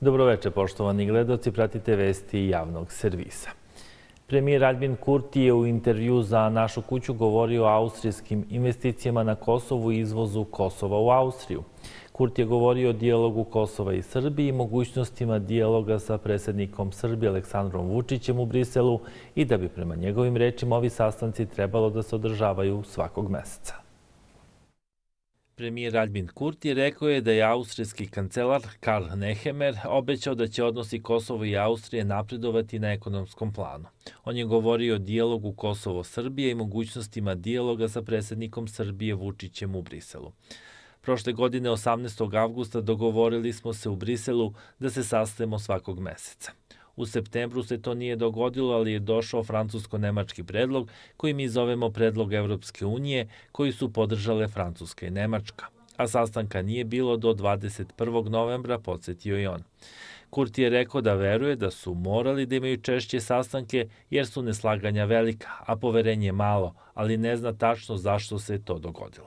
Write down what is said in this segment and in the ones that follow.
Dobroveče, poštovani gledaoci, pratite vesti javnog servisa. Premijer Aljbin Kurti je u intervju za Našu kuću govorio o austrijskim investicijama na Kosovu i izvozu Kosova u Austriju. Kurti je govorio o dijalogu Kosova i Srbije i mogućnostima dijaloga sa predsjednikom Srbije Aleksandrom Vučićem u Briselu i da bi prema njegovim rečima ovi sastanci trebalo da se održavaju svakog meseca. Premijer Aljbin Kurti rekao je da je austrijski kancelar Karl Nehammer obećao da će odnosi Kosova i Austrije napredovati na ekonomskom planu. On je govorio o dijalogu Kosovo-Srbije i mogućnostima dijaloga sa predsjednikom Srbije Vučićem u Briselu. Prošle godine, 18. avgusta, dogovorili smo se u Briselu da se sastajemo svakog meseca. U septembru se to nije dogodilo, ali je došao francusko-nemački predlog, koji mi zovemo predlog Evropske unije, koji su podržale Francuska i Nemačka. A sastanka nije bilo do 21. novembra, podsjetio i on. Kurti je rekao da veruje da su morali da imaju češće sastanke jer su neslaganja velika, a poverenje malo, ali ne zna tačno zašto se to dogodilo.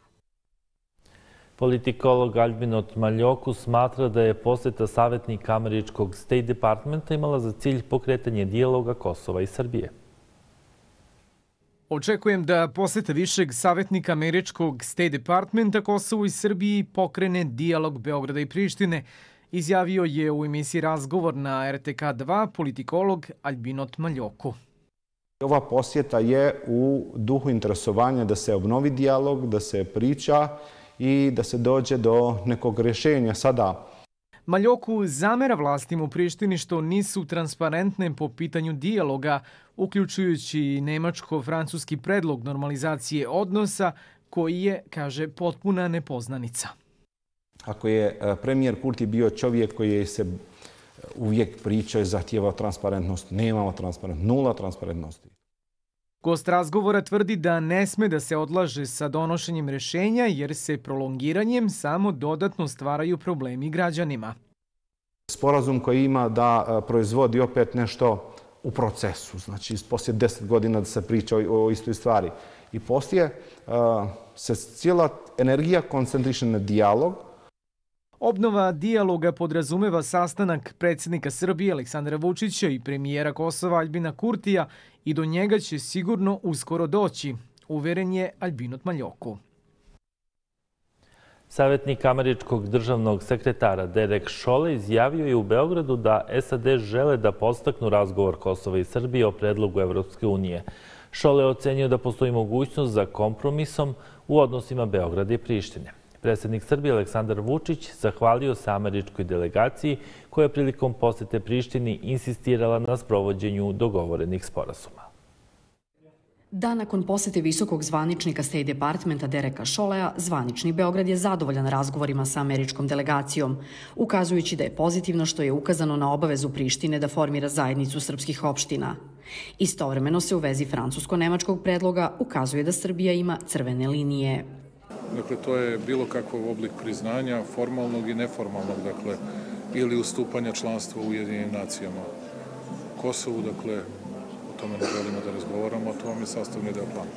Politikolog Aljbin Otmaljoku smatra da je poseta savjetnika američkog State Departmenta imala za cilj pokretanje dijaloga Kosova i Srbije. Očekujem da poseta višeg savjetnika američkog State Departmenta Kosovu i Srbiji pokrene dijalog Beograda i Prištine, izjavio je u emisiji Razgovor na RTK2 politikolog Aljbin Otmaljoku. Ova posjeta je u duhu interesovanja da se obnovi dijalog, da se priča i da se dođe do nekog rješenja sada. Maljoku zamera vlastima u Prištini što nisu transparentne po pitanju dijaloga, uključujući nemačko-francuski predlog normalizacije odnosa, koji je, kaže, potpuna nepoznanica. Ako je premijer Kurti bio čovjek koji se uvijek pričao i zahtijevao transparentnost, nemamo transparentnost, nula transparentnosti. Gost razgovora tvrdi da ne sme da se odlaže sa donošenjem rješenja jer se prolongiranjem samo dodatno stvaraju problemi građanima. Sporazum koji ima da proizvodi opet nešto u procesu, znači poslije 10 godina da se priča o istoj stvari. I poslije se cijela energija koncentriše na dijalog. Obnova dijaloga podrazumeva sastanak predsjednika Srbije Aleksandra Vučića i premijera Kosova Aljbina Kurtija i do njega će sigurno uskoro doći, uveren je Aljbin Otmaljoku. Savjetnik američkog državnog sekretara Derek Chollet izjavio je u Beogradu da SAD žele da podstaknu razgovor Kosova i Srbije o predlogu Evropske unije. Chollet je ocenio da postoji mogućnost za kompromisom u odnosima Beograda i Prištine. Predsjednik Srbije Aleksandar Vučić zahvalio se američkoj delegaciji koja je prilikom posjete Prištini insistirala na sprovođenju dogovorenih sporazuma. Dan nakon posjete visokog zvaničnika State Departmenta Dereka Cholleta, zvanični Beograd je zadovoljan razgovorima sa američkom delegacijom, ukazujući da je pozitivno što je ukazano na obavezu Prištine da formira zajednicu srpskih opština. Istovremeno se u vezi francusko-nemačkog predloga ukazuje da Srbija ima crvene linije. Dakle, to je bilo kakav oblik priznanja, formalnog i neformalnog, dakle, ili ustupanja članstva u Ujedinjenim nacijama. Kosovu, dakle, o tome ne želimo da razgovaramo, a to vam je sastavni deo plana.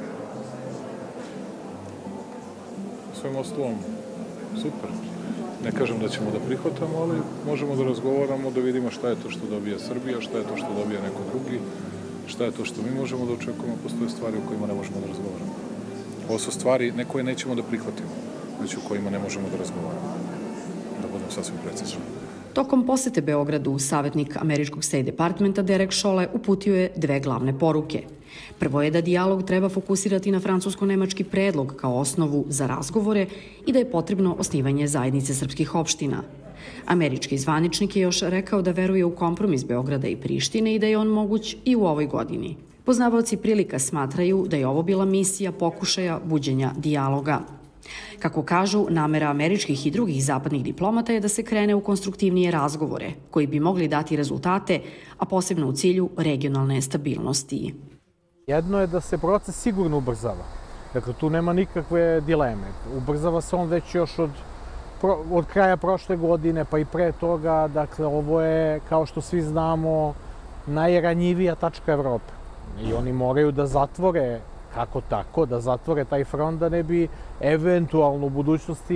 Svem ostalom, super. Ne kažem da ćemo da prihvatamo, ali možemo da razgovaramo, da vidimo šta je to što dobija Srbija, šta je to što dobija neko drugi, šta je to što mi možemo da očekujemo, postoje stvari o kojima ne možemo da razgovaramo. Ovo su stvari ne koje nećemo da prihvatimo, već o kojima ne možemo da razgovaramo. Da budem sasvim precizan. Tokom posete Beogradu, savjetnik američkog State Departmenta Derek Chollet uputio je dve glavne poruke. Prvo je da dijalog treba fokusirati na francusko-nemački predlog kao osnovu za razgovore i da je potrebno osnivanje zajednice srpskih opština. Američki zvaničnik je još rekao da veruje u kompromis Beograda i Prištine i da je on moguć i u ovoj godini. Poznavaoci prilika smatraju da je ovo bila misija pokušaja buđenja dijaloga. Kako kažu, namera američkih i drugih zapadnih diplomata je da se krene u konstruktivnije razgovore, koji bi mogli dati rezultate, a posebno u cilju regionalne stabilnosti. Jedno je da se proces sigurno ubrzava. Dakle, tu nema nikakve dileme. Ubrzava se on već još od kraja prošle godine, pa i pre toga. Dakle, ovo je, kao što svi znamo, najranjivija tačka Evrope. I oni moraju da zatvore, kako tako, da zatvore taj front da ne bi eventualno u budućnosti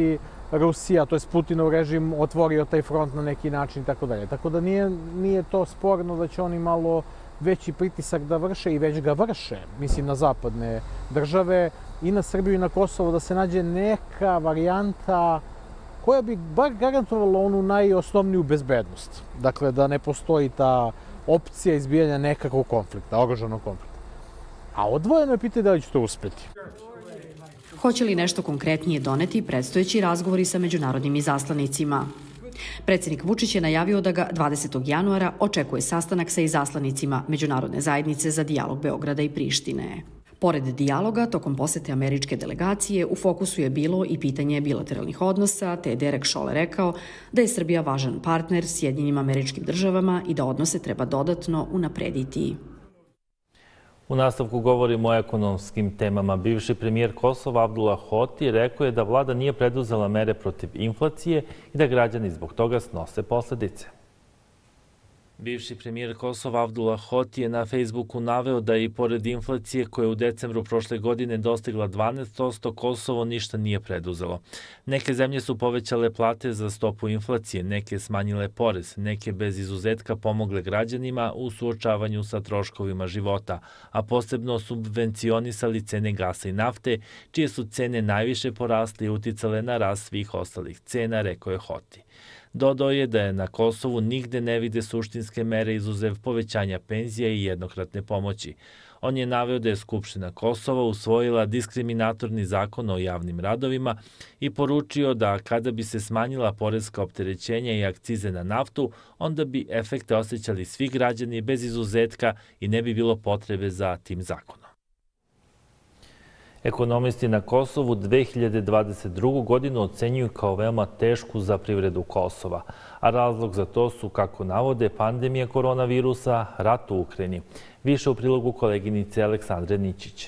Rusija, to je Putinov režim, otvorio taj front na neki način i tako dalje. Tako da nije to sporno da će oni malo veći pritisak da vrše i već ga vrše, mislim na zapadne države i na Srbiju i na Kosovo, da se nađe neka varijanta koja bi bar garantovala onu najosnovniju bezbednost. Dakle, da ne postoji ta opcija izbijanja nekakvog konflikta, oružanog konflikta. A odvojeno je pitanje da li će to uspeti. Hoće li nešto konkretnije doneti predstojeći razgovori sa međunarodnim izaslanicima? Predsjednik Vučić je najavio da ga 20. januara očekuje sastanak sa izaslanicima Međunarodne zajednice za dijalog Beograda i Prištine. Pored dijaloga, tokom posete američke delegacije, u fokusu je bilo i pitanje bilateralnih odnosa, te je Derek Chollet rekao da je Srbija važan partner Sjedinjenim Američkim Državama i da odnose treba dodatno unaprediti. U nastavku govorimo o ekonomskim temama. Bivši premijer Kosova Abdullah Hoti rekao je da vlada nije preduzela mere protiv inflacije i da građani zbog toga snose posledice. Bivši premijer Kosova Abdullah Hoti je na Facebooku naveo da i pored inflacije koja je u decembru prošle godine dostigla 12%, Kosovo ništa nije preduzelo. Neke zemlje su povećale plate za stopu inflacije, neke smanjile porez, neke bez izuzetka pomogle građanima u suočavanju sa troškovima života, a posebno subvencionisali cene gasa i nafte, čije su cene najviše porasle i uticale na rast svih ostalih cena, rekao je Hoti. Dodao je da je na Kosovu nigde ne vide suštinske mere izuzev povećanja penzija i jednokratne pomoći. On je naveo da je Skupština Kosova usvojila diskriminatorni zakon o javnim radovima i poručio da kada bi se smanjila poreska opterećenja i akcize na naftu, onda bi efekte osjećali svi građani bez izuzetka i ne bi bilo potrebe za tim zakonom. Ekonomisti na Kosovu 2022. godinu ocenjuju kao veoma tešku za privredu Kosova, a razlog za to su, kako navode, pandemija koronavirusa, rat u Ukrajini. Više u prilogu koleginice Aleksandre Ničić.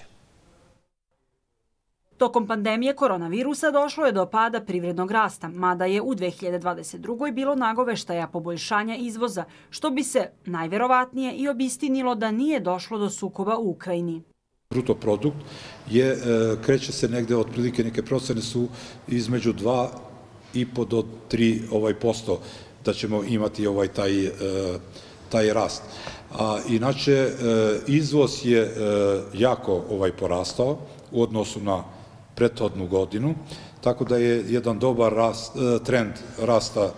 Tokom pandemije koronavirusa došlo je do pada privrednog rasta, mada je u 2022. bilo nagoveštaja poboljšanja izvoza, što bi se najverovatnije i obistinilo da nije došlo do sukoba u Ukrajini. Bruto produkt kreće se negde, otprilike neke procene su između 2,5 do 3% da ćemo imati taj rast. A inače, izvoz je jako porastao u odnosu na prethodnu godinu, tako da je jedan dobar trend rasta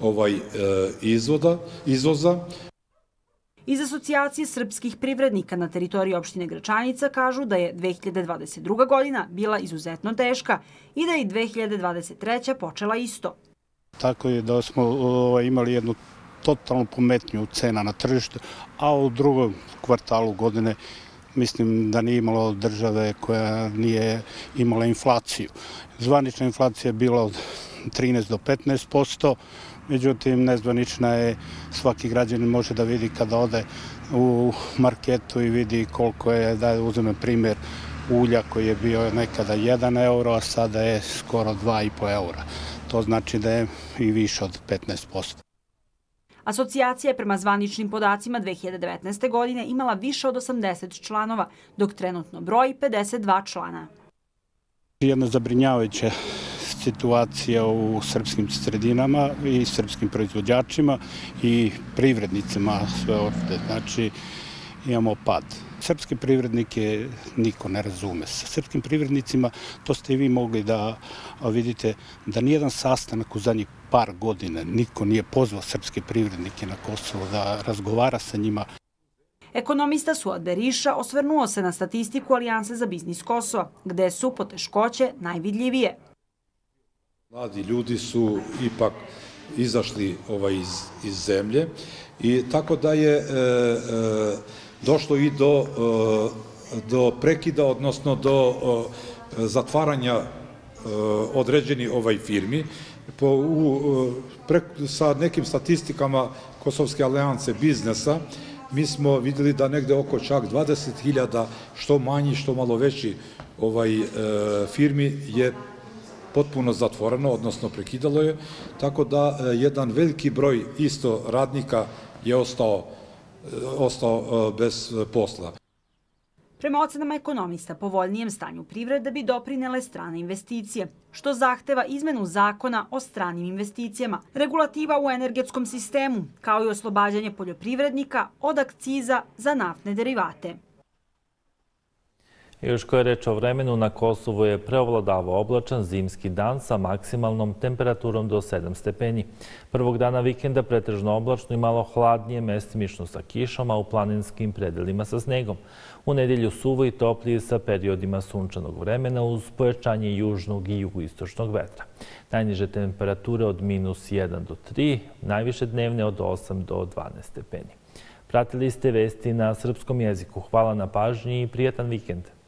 izvoza. Iz Asocijacije srpskih privrednika na teritoriji opštine Gračanica kažu da je 2022. godina bila izuzetno teška i da je i 2023. počela isto. Tako je da smo imali jednu totalnu pometnju cena na tržištu, a u drugom kvartalu godine mislim da nije imalo države koja nije imala inflaciju. Zvanična inflacija je bila od 13 do 15%, međutim, nezvanična je, svaki građanin može da vidi kada ode u marketu i vidi koliko je, da uzmem primjer, ulja koji je bio nekada 1 euro, a sada je skoro 2,5 eura. To znači da je i više od 15%. Asocijacija je prema zvaničnim podacima 2019. godine imala više od 80 članova, dok trenutno broji 52 člana. Jedna zabrinjavajuća situacija u srpskim sredinama i srpskim proizvođačima i privrednicima sve ovde. Znači, imamo pad. Srpske privrednike niko ne razume. Sa srpskim privrednicima, to ste i vi mogli da vidite, da nijedan sastanak u zadnjih par godina niko nije pozvao srpske privrednike na Kosovo da razgovara sa njima. Ekonomista Suad Beriša osvrnuo se na statistiku Alijanse za biznis Kosova, gde su poteškoće najvidljivije. Mladi ljudi su ipak izašli iz zemlje i tako da je došlo i do prekida, odnosno do zatvaranja određenih firmi. Sa nekim statistikama Kosovske alijance biznesa mi smo vidjeli da negde oko čak 20.000, što manji, što malo veći firmi je potpuno zatvoreno, odnosno prekidalo je, tako da jedan veliki broj isto radnika je ostao bez posla. Prema ocenama ekonomista, povoljnijem stanju privrede bi doprinele strane investicije, što zahteva izmenu zakona o stranim investicijama, regulativa u energetskom sistemu, kao i oslobađanje poljoprivrednika od akciza za naftne derivate. Još koja je reč o vremenu, na Kosovu je preovladavao oblačan zimski dan sa maksimalnom temperaturom do 7 stepeni. Prvog dana vikenda pretežno oblačno i malo hladnije, mestimično sa kišom, a u planinskim predelima sa snegom. U nedjelju suvo i toplije sa periodima sunčanog vremena uz pojačanje južnog i jugoistočnog vetra. Najniže temperature od -1 do 3, najviše dnevne od 8 do 12 stepeni. Pratili ste vesti na srpskom jeziku. Hvala na pažnji i prijatan vikend.